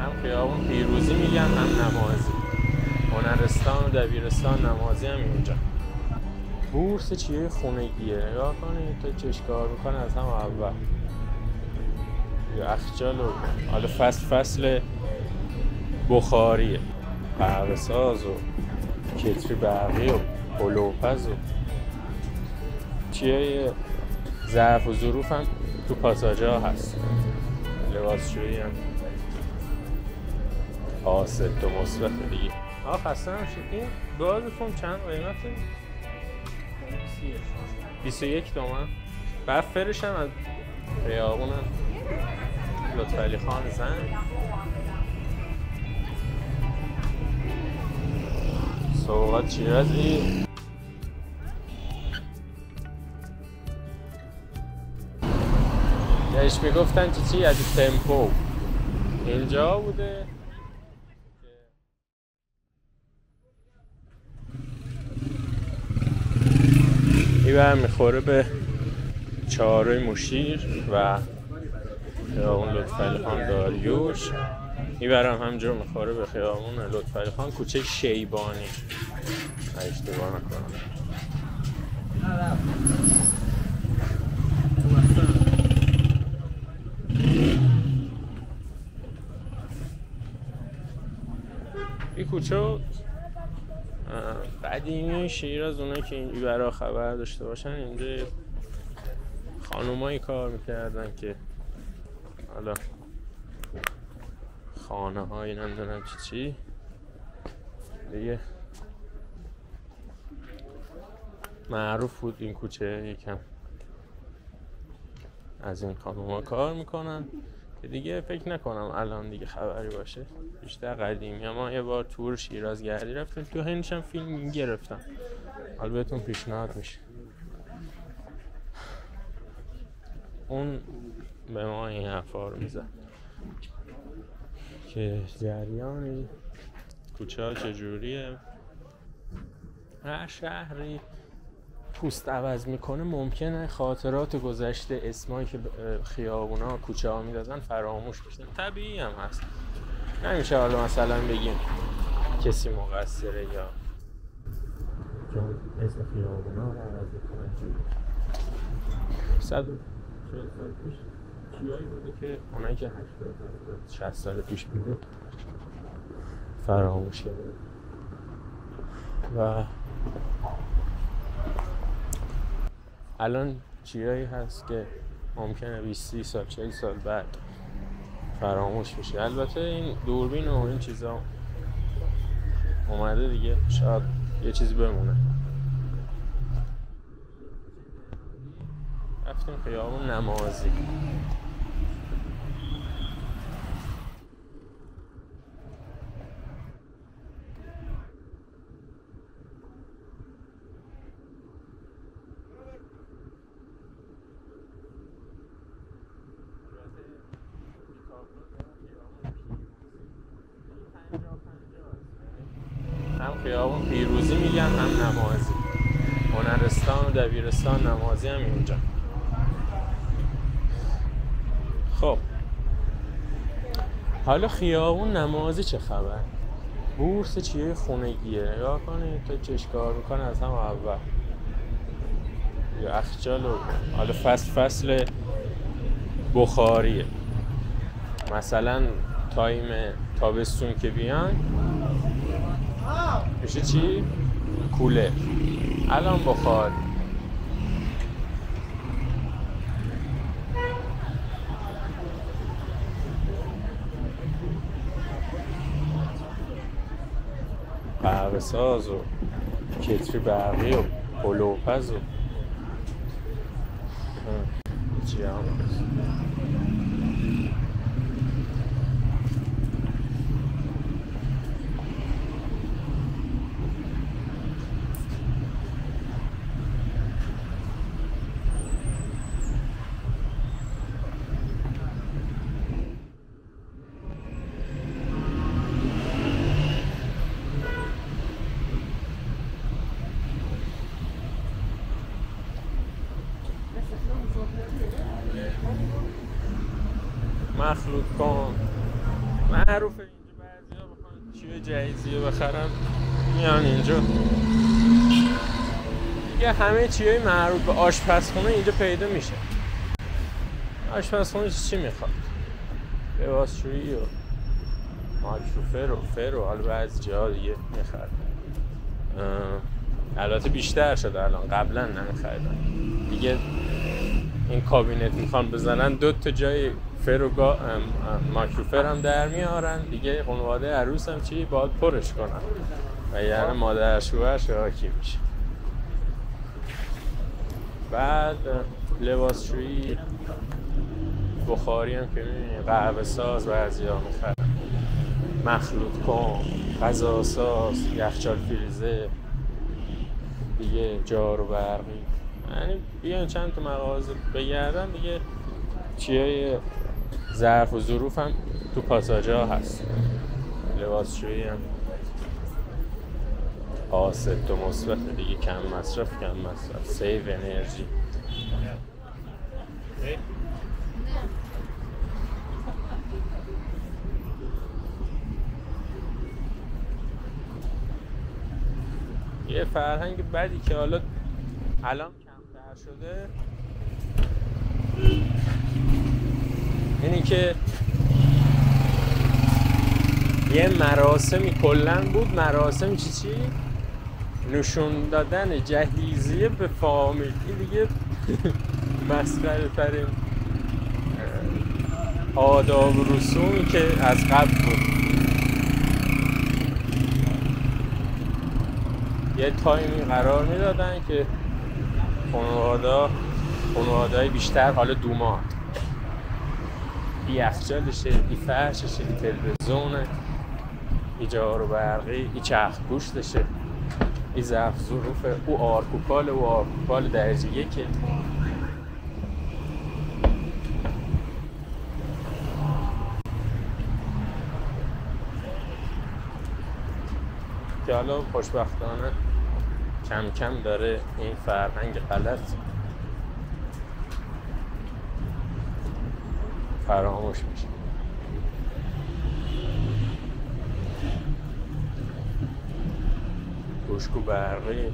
هم خیابون پیروزی میگن هم نمازی. هنرستان و دبیرستان نمازی هم اینجا. بورس چیه خونگیه، نگاه کنید تو چشکار میکنه از هم اول. یخچال و حالا فصل بخاریه، قهوه ساز و کتری برقی و هلوپز و چیه ظرف و ظروف هم تو پاساژ ها هست. لباسشویی هم آست و مصرف دیگه. خسته نباشید. این گازتون چند قیمته؟ 21 تومن. بعد فرش هم از خیابون لطفعلی خان زن. سوغات شیرازی. بهش میگفتن چی از تمپو. اینجا بوده این بر میخوره به چهارراه مشیر و خیابون لطفعلی خان داریوش. این برم همجور میخوره به خیابون لطفعلی خان کوچه شیبانی اشتباه نکنم. این کوچه قدیمی شیراز، اونایی که این برا خبر داشته باشن، اینجا خانومایی کار میکردن که حالا خانه هایی نمیدونم چی دیگه معروف بود این کوچه. یکم از این خانوما کار میکنن که دیگه فکر نکنم الان دیگه خبری باشه، بیشتر قدیمی. اما یه بار تور شیراز گردی رفتیم، تو هندش هم فیلم گرفتم، حالا بهتون پیشنهاد میشه. اون به ما این حرفا رو میزن که جریان کوچه ها چجوریه. هر شهری پوست عوض میکنه، ممکنه خاطرات گذشته، اسمایی که خیابونا کوچه ها میدادن فراموش بشه. طبیعی هم هست، نمیشه حالا مثلا بگیم کسی مقصره یا چون اسم خیابونا رو عوض کنه. 140 سال پیش چیایی بوده که اونایی که 60 سال پیش بوده فراموش کرده و الان چیایی هست که ممکنه 20-30 سال 40 سال بعد فراموش بشه. البته این دوربین و این چیزا اومده دیگه، شاید یه چیزی بمونه. رفتیم خیابون نمازی. هم خیابون پیروزی میگن هم نمازی. هنرستان و دبیرستان نمازی هم اینجا. خب حالا خیابون نمازی چه خبر؟ بورس چیه خونگیه، نگاه کنید تو چشکار میکنه از هم اول. یخچال و حالا فصل بخاریه. مثلا تایم تابستون که بیان میشه چی؟ کولر. الان بخاری. قهوه ساز و کتری برقی و هلوپز و چی هم مخلوط کن. من معروفه اینجا، بعضیا بخوان چیه جهیزیه بخرن میان اینجا دیگه. همه چیهای مربوط به آشپزخونه اینجا پیدا میشه. آشپزخونه چی میخواد؟ لباسشویی و مایکروفر و حالا بعضی جاها دیگه میخرن. البته بیشتر شده الان، قبلا نمیخریدن دیگه. این کابینت میخوان بزنن 2 تا جای فر و مایکروفر هم در میارن دیگه. خانواده عروس هم چی باید پرش کنن و یعنی مادر شوهر شاکی میشه. بعد لباسشویی، بخاری هم که میبینی، قهوه ساز بعضیا میخرن، مخلوط کن، غذا ساز، یخچال فریزر دیگه، جارو برقی. یعنی بیان چند تا مغازه بگردن دیگه. چیای ظرف و ظروف هم تو پاساژها هست. لباسشویی هم آست و مثبت دیگه، کم مصرف سیو انرژی. یه فرهنگ بدی که حالا الان کمتر شده اینی که یه مراسمی کلن بود. مراسم چی؟ نشون دادن جهیزیه به فامیل. این دیگه مسخره ترین آداب و رسومی که از قبل بود. یه تایمی قرار میدادن که خانواده‌های بیشتر، حالا دوماد، یخچالشه، فرششه، تلویزیونه، جارو برقی، چرخ گوشتشه، ظرف ظروفه، او آرکوپال درجه 1 که حالا خوشبختانه کم کم داره این فرهنگ غلط فراموش میشه. گوشت و برقی،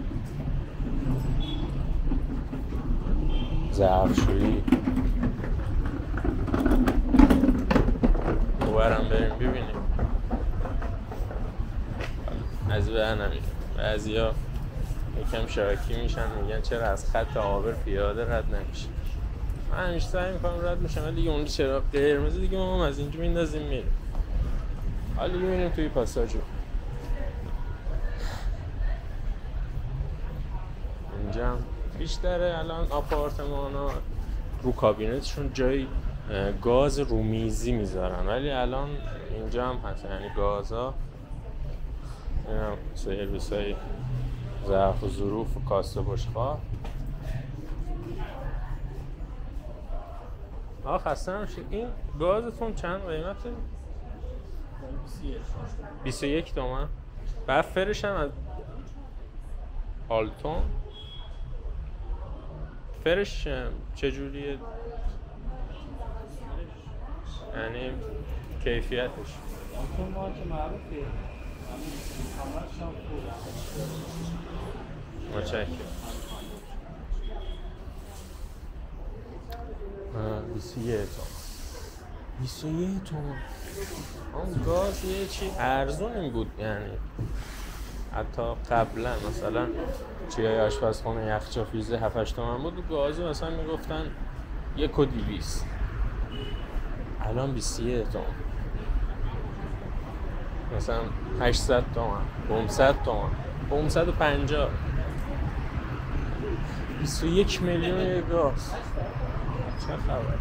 ظرفشویی. اوبرم بریم ببینیم. از بر نمیره. بعضیا یکم شاکی میشن، میگن چرا از خط عابر پیاده رد نمیشه. من همیشه سعی میکنم رد میشم، ولی دیگه اون چراغ قرمز دیگه ما از اینجا میندازیم میریم. حالا دیگه میریم توی پاساژو. اینجا هم بیشتره الان آپارتمان ها رو کابینتشون جای گاز رومیزی میذارن، ولی الان اینجا هم هست. یعنی گازها، این هم سرویس های ظرف و ظروف و کاسه بشقاب. خسته نمیشید. این گازتون چند قیمته؟ 21 تومن. بعد فرش هم از آلتون. فرش چجوریه؟ یعنی کیفیتش؟ آلتون ما که معروفه متشکرم. 21 تومن. اون گاز یه چی ارزون این بود، یعنی حتی قبلا مثلا چیای آشپزخونه یخچال فریزر 7-8 تومن بود، گاز مثلا میگفتن 1,200. الان 21 تومن. مثلا 800 تومن، 500 تومن، 550. 21 میلیون یه گاز. چه خبر؟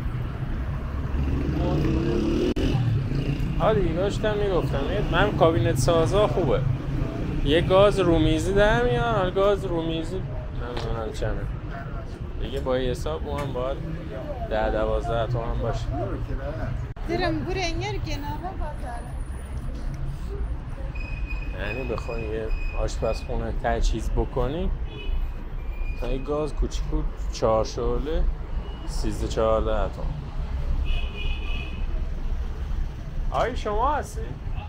حالا دیگه داشتم میگفتم من کابینت سازا خوبه، یه گاز رومیزی در میان. حالا گاز رومیزی نمیدونم چنه دیگه، با حساب اون باید 10-12 تومن باشه. یعنی بخوای یه آشپزخونه تجهیز بکنی، تا یه گاز کوچیکو 4 شعله 13-14 تومن. آی شما هستی؟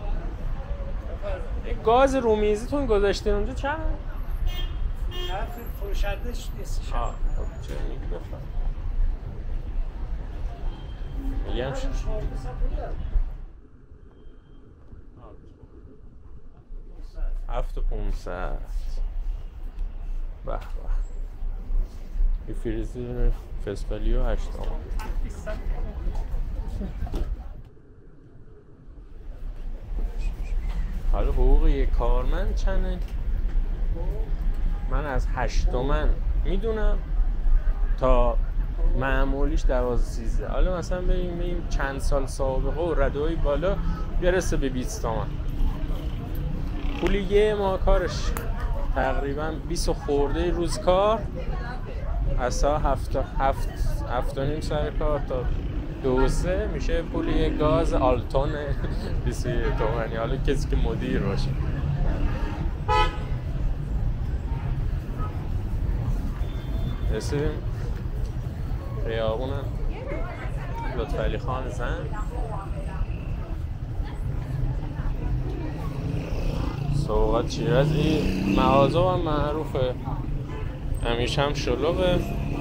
این گاز رومیزیتون گذاشتین اونجا چند؟ حرف فروشندش نیست. خب چه میگی بفرم میگم شد 7500 به به این فریزی فسفلیو 8 تومن. حالا حقوق یک کارمند چنده؟ من از 8 تومن میدونم تا معمولیش 12-13. حالا مثلا بگیم چند سال سابقه و ردای بالا برسه به 20 تومن. پولی یه ماه کارش تقریبا 20 خورده روز کار، از ساعت 7:30 سر کار تا 2-3 میشه پول یه گاز آلتون 21 تومنی. حالا کسی که مدیر باشه. رسیدیم خیابون لطفعلی خان زند. سوغات شیراز. این مغازه هم معروفه، همیشه هم شلوغه.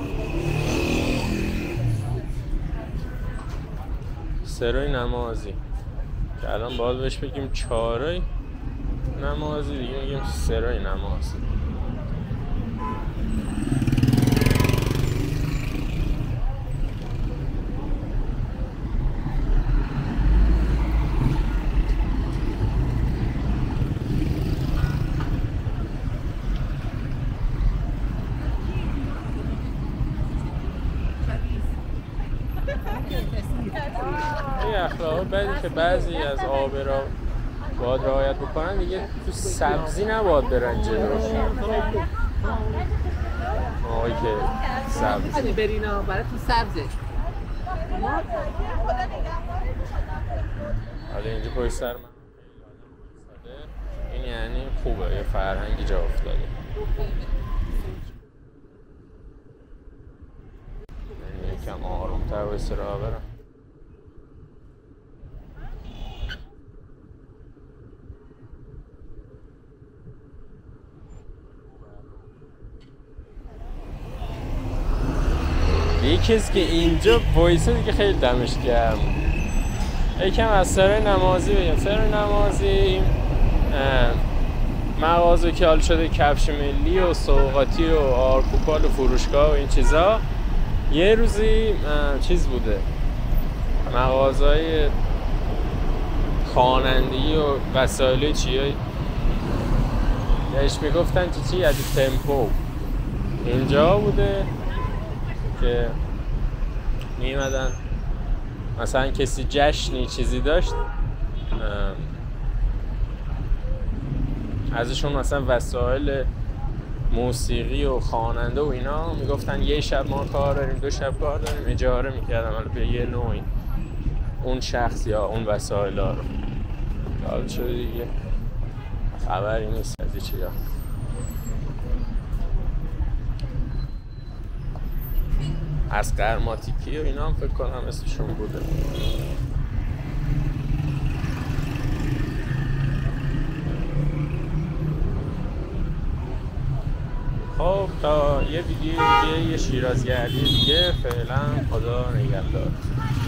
سرای نمازی که الان باید بهش بگیم چارای نمازی، دیگه میگیم سرای نمازی. اخلاق بدی که بعضی از آبرا باید رعایت بکنن دیگه. تو سبزی نباید برن جلوش. آقایی که سبزی برینا برای تو سبزه. حالا اینجا پای سر من این یعنی خوبه، یه فرهنگی جا افتاده. یعنی یکم آروم‌تر و استراحت برم. یکیست که اینجا وایسه دیگه خیلی دمش گرم. یکم از سرای نمازی بگم. سرای نمازی مغازه که حال شده کفش ملی و سوغاتی و آرکوپال و فروشگاه و این چیزا. یه روزی چیز بوده، مغازهای خوانندگی و وسایل چیایی بهش میگفتن چی از تمپو. اینجا بوده که میمدن مثلا کسی جشنی چیزی داشت ازشون مثلا وسایل موسیقی و خواننده و اینا میگفتن یه شب ما کار داریم، 2 شب کار داریم، اجاره میکردم حالا به یه نوعی اون شخص یا اون وسایل ها رو. حالا شده دیگه خبری نیست از این چیزا. از قرماتیکی و اینا هم فکر کنم اسمشون بوده. خب تا یه ویدیو دیگه، یه شیرازگردی دیگه، فعلا خدا نگهدار.